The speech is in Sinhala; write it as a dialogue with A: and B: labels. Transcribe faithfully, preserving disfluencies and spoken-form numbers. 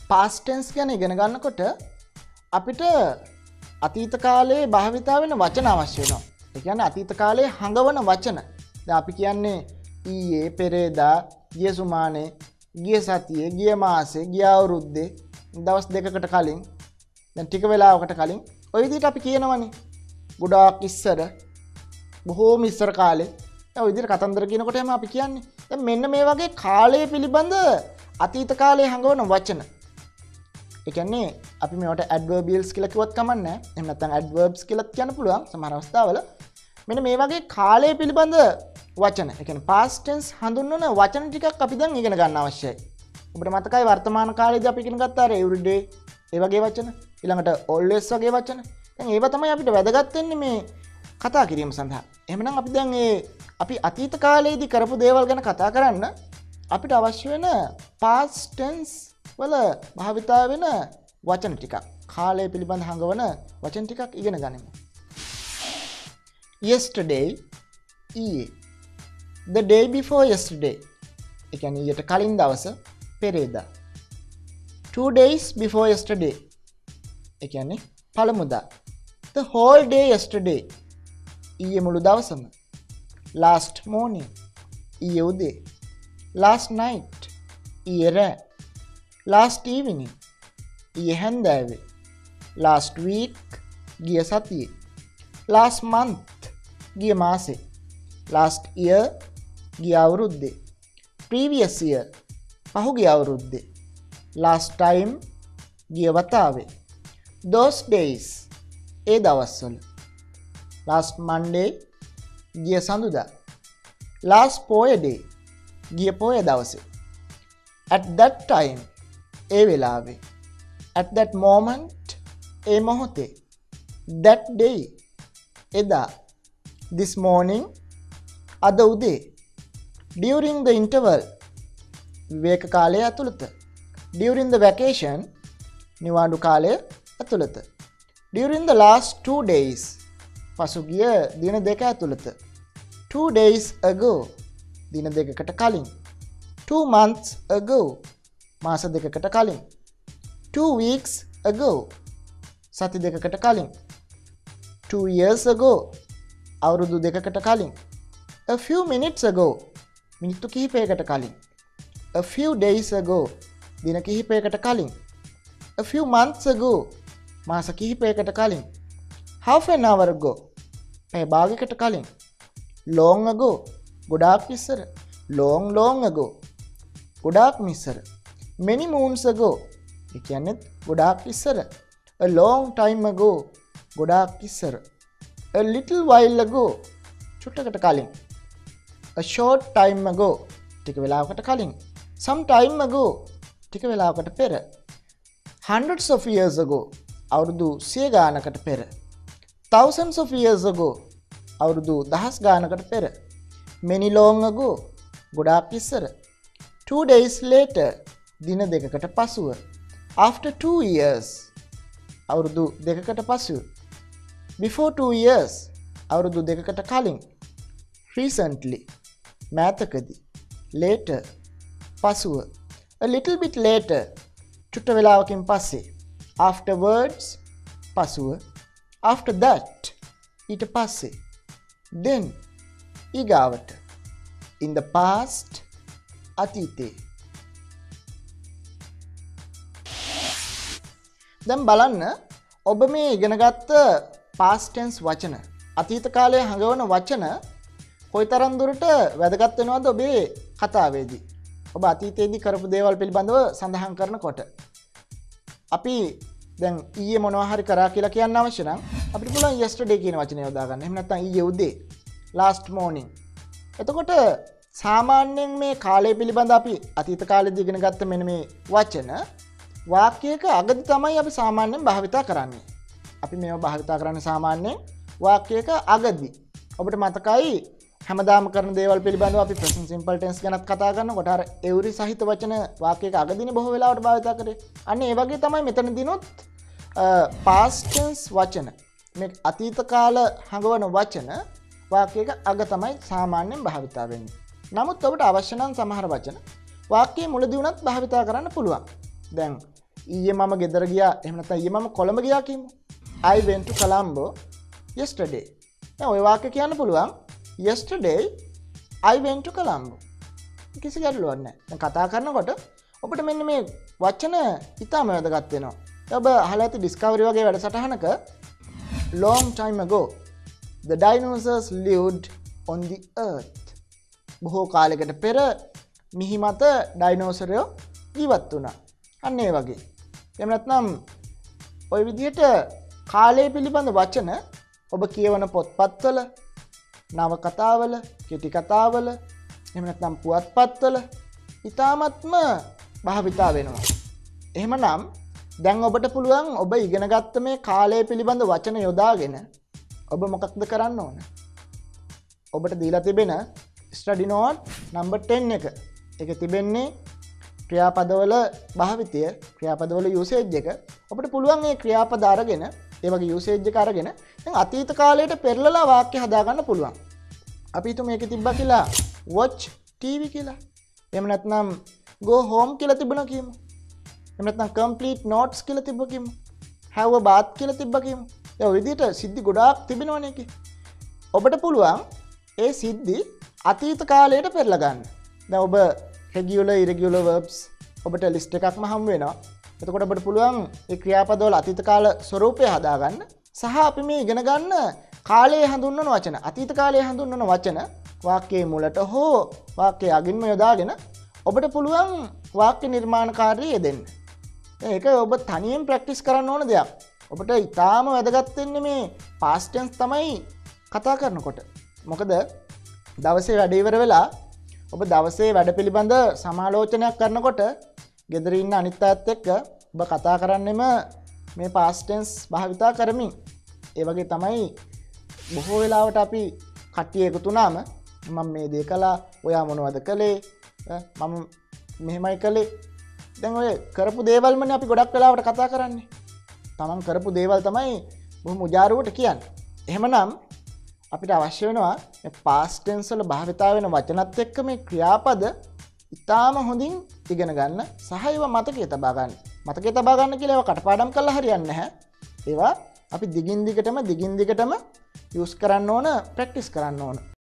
A: past tense ගැන ඉගෙන ගන්නකොට අපිට අතීත කාලයේ භාවිතා වෙන වචන අවශ්‍ය වෙනවා. ඒ කියන්නේ අතීත කාලයේ හඟවන වචන. දැන් අපි කියන්නේ ඊයේ, පෙරේදා, ගිය සුමානේ, ගිය සතියේ, ගිය මාසේ, ගිය අවුරුද්දේ, දවස් දෙකකට කලින්, දැන් ටික වෙලාවකට කලින් ඔය විදිහට අපි කියනවනේ. ගොඩාක් ඉස්සර, බොහෝම ඉස්සර කාලේ. දැන් ඔය විදිහට කතන්දර කියනකොට එහෙම අපි කියන්නේ. දැන් මෙන්න මේ වගේ කාලය පිළිබඳ අතීත කාලයේ හඟවන වචන. ඒ කියන්නේ අපි මේවට adverbials කියලා කිව්වත් කමක් නැහැ. එහෙම නැත්නම් adverbs කියලා කියන්න පුළුවන් සමහර අවස්ථාවල. මෙන්න මේ වගේ කාලය පිළිබඳ වචන. ඒ කියන්නේ past tense හඳුන්වන වචන ටිකක් අපි දැන් ඉගෙන ගන්න අවශ්‍යයි. ඔබට මතකයි වර්තමාන කාලේදී අපි ඉගෙන ගත්තා අර everyday ඒ වගේ වචන. ඊළඟට always වගේ වචන. දැන් ඒව තමයි අපිට වැදගත් වෙන්නේ මේ කතා කිරීම සඳහා. එහෙනම් අපි දැන් මේ අපි අතීත කාලයේදී කරපු දේවල් ගැන කතා කරන්න අපිට අවශ්‍ය වෙන past tense වල භාවිතා වෙන වචන ටිකක්, කාලය පිළිබඳ හඟවන වචන ටිකක් ඉගෙන ගනිමු. yesterday, ඊයේ. the day before yesterday, ඒ කියන්නේ ඊට කලින් දවස, පෙරේදා. two days before yesterday, ඒ කියන්නේ පළමුදා. the whole day yesterday, ඊයේ මුළු දවසම. last morning, ඊයේ උදේ. last night, ඊයේ රෑ. last evening, ඊයේ හැන්දෑවේ. last week, ගිය සතියේ. last month, ගිය මාසේ. last year, ගිය අවුරුද්දේ. previous year, පහුගිය අවුරුද්දේ. last time, ගිය වතාවේ. those days, ඒ දවස්වල. last Monday, ගිය සඳුදා. last පෝය day, ගිය පෝය දවසේ. at that time, ඒ වෙලාවේ. at that moment, ඒ මොහොතේ. that day, එදා. this morning, අද උදේ. during the interval, විවේක කාලය ඇතුළත. during the vacation, නිවාඩු කාලය ඇතුළත. during the last two days, පසුගිය දින දෙක ඇතුළත. two days ago, දින දෙකකට කලින්. two months ago, මාස දෙකකට කලින්. two weeks ago, සති දෙකකට කලින්. two years ago, අවුරුදු දෙකකට කලින්. a few minutes ago, මිනිත්තු කිහිපයකට කලින්. a few days ago, දින කිහිපයකට කලින්. a few months ago, මාස කිහිපයකට කලින්. half an hour ago, පැය භාගයකට කලින්. long ago, ගොඩාක් ඉස්සර. long long ago, ගොඩාක් ඉස්සර. many moons ago, ඒ කියන්නේ ගොඩාක් ඉස්සර. a long time ago, ගොඩාක් ඉස්සර. a little while ago, චුට්ටකට කලින්. a short time ago, ටික වෙලාවකට කලින්. some time ago, ටික වෙලාවකට පෙර. hundreds of years ago, අවුරුදු සිය ගානකට පෙර. thousands of years ago, අවුරුදු දහස් ගානකට පෙර. many long ago, ගොඩාක් ඉස්සර. two days later, දින දෙකකට පසුව. after two years, අවුරුදු දෙකකට පසුව. before two years, අවුරුදු දෙකකට කලින්. recently, මෑතකදී. later, පසුව. a little bit later, චුට්ට වෙලාවකින් පස්සේ. afterwards, පසුව. after that, ඊට පස්සේ. then, ඊගාවට. in the past, අතීතේ. දැන් බලන්න ඔබ මේ ඉගෙනගත්ත past tense වචන, අතීත කාලයේ හඟවන වචන කොයිතරම් දුරට වැදගත් වෙනවද ඔබේ කතාවේදී? ඔබ අතීතයේදී කරපු දේවල් පිළිබඳව සඳහන් කරනකොට. අපි දැන් ඊයේ මොනවා හරි කරා කියලා කියන්න අවශ්‍ය නම් අපිට පුළුවන් yesterday කියන වචනේ යොදා ගන්න. එහෙම නැත්නම් ඊයේ උදේ, last morning. එතකොට සාමාන්‍යයෙන් මේ කාලය පිළිබඳ අපි අතීත කාලේදී ඉගෙන ගත්ත මෙන්න මේ වචන වාක්‍යයක අගදී තමයි අපි සාමාන්‍යයෙන් භාවිතා කරන්නේ. අපි මේවා භාවිතා කරන්නේ සාමාන්‍යයෙන් වාක්‍යයක අගදී. ඔබට මතකයි හැමදාම කරන දේවල් පිළිබඳව අපි present simple tense ගැනත් කතා කරනකොට අර every සහිත වචන වාක්‍යයක අගදීනේ බොහෝ වෙලාවට භාවිතා කරේ. අන්න ඒ වගේ තමයි මෙතනදිනොත් past tense වචන මේ අතීත කාල හඟවන වචන වාක්‍යයක අග තමයි සාමාන්‍යයෙන් භාවිතා වෙන්නේ. නමුත් ඔබට අවශ්‍ය නම් සමහර වචන වාක්‍යයේ මුලදී උනත් භාවිතා කරන්න පුළුවන්. දැන් ඊයේ මම ගෙදර ගියා එහෙම නැත්නම් ඊයේ මම කොළඹ ගියා කියමු. I went to Colombo yesterday. දැන් ওই වාක්‍ය කියන්න පුළුවන් yesterday I went to Colombo. කිසි ගැටලුවක් නැහැ. දැන් කතා කරනකොට ඔබට මෙන්න මේ වචන ඉතාම වැදගත් වෙනවා. ඔබ අහලා ඇති ඩිස්කවරි වගේ වැඩසටහනක long time ago the dinosaurs lived on the earth. බොහෝ කාලයකට පෙර මිහි මත ඩයිනෝසරයෝ ජීවත් වුණා. අන්න ඒ වගේ. එහෙම නැත්නම් ওই විදිහට කාලය පිළිබඳ වචන ඔබ කියවන පොත්පත්වල, නවකතාවල, කෙටි කතාවල, එහෙම නැත්නම් පුවත්පත්වල ඉතාමත්ම භාවිතා වෙනවා. එහෙමනම් දැන් ඔබට පුළුවන් ඔබ ඉගෙනගත්ත මේ කාලය පිළිබඳ වචන යොදාගෙන ඔබ මොකක්ද කරන්න ඕන? ඔබට දීලා තිබෙන ස්ටඩි නෝට් නම්බර් ටෙන් එක. ඒක තිබෙන්නේ ක්‍රියාපදවල භාවිතය, ක්‍රියාපදවල යූසේජ් එක. ඔබට පුළුවන් මේ ක්‍රියාපද අරගෙන, ඒ වගේ යූසේජ් එක අරගෙන දැන් අතීත කාලයට පෙරලලා වාක්‍ය හදාගන්න පුළුවන්. අපි හිතමු මේකේ තිබ්බා කියලා watch ටීවී කියලා. එහෙම නැත්නම් go home කියලා තිබුණා කියමු. එහෙම නැත්නම් complete notes කියලා තිබ්බා කියමු. have a bath කියලා තිබ්බා කියමු. ඒ විදිහට සිද්ධි ගොඩාක් තිබෙනවනේ ඒකේ. ඔබට පුළුවන් ඒ සිද්ධි අතීත කාලයට පෙරලා ගන්න. දැන් ඔබ regular irregular verbs ඔබට list එකක්ම හම් වෙනවා. එතකොට ඔබට පුළුවන් ඒ ක්‍රියාපදවල අතීත කාල ස්වරූපය හදාගන්න. සහ අපි මේ ඉගෙන ගන්න කාලයේ හඳුන්වන වචන, අතීත කාලයේ හඳුන්වන වචන වාක්‍යයේ මුලට හෝ වාක්‍යයේ අගින්ම යොදාගෙන ඔබට පුළුවන් වාක්‍ය නිර්මාණකාරී යෙදෙන්න. ඒක ඔබ තනියෙන් ප්‍රැක්ටිස් කරන්න ඕන දෙයක්. ඔබට ඊටාම වැදගත් වෙන්නේ මේ past tense තමයි කතා කරනකොට. මොකද දවසේ වැඩ ඉවර වෙලා ඔබ දවසේ වැඩ පිළිබඳ සමාලෝචනයක් කරනකොට ගෙදර ඉන්න අනිත් අයත් එක්ක ඔබ කතා කරන්නෙම මේ past tense භාවිතා කරමින්. ඒ වගේ තමයි බොහෝ වෙලාවට අපි කට්ටිය එකතු වුණාම මම මේ දේ කළා, ඔයා මොනවද කළේ, මම මෙහෙමයි කළේ. දැන් ඔය කරපු දේවල්මනේ අපි ගොඩක් වෙලාවට කතා කරන්නේ. තමන් කරපු දේවල් තමයි බොහොම උජාරුවට කියන්නේ. එහෙමනම් අපිට අවශ්‍ය වෙනවා මේ past tense වල භාවිතා වෙන වචනත් එක්ක මේ ක්‍රියාපද ඉතාම හොඳින් ඉගෙන ගන්න සහ ඒවා මතකයේ තබා ගන්න. මතකයේ තබා ගන්න කියලා ඒවා කටපාඩම් කරලා හරියන්නේ නැහැ. ඒවා අපි දිගින් දිගටම දිගින් දිගටම යූස් කරන්න ඕන, ප්‍රැක්ටිස් කරන්න ඕන.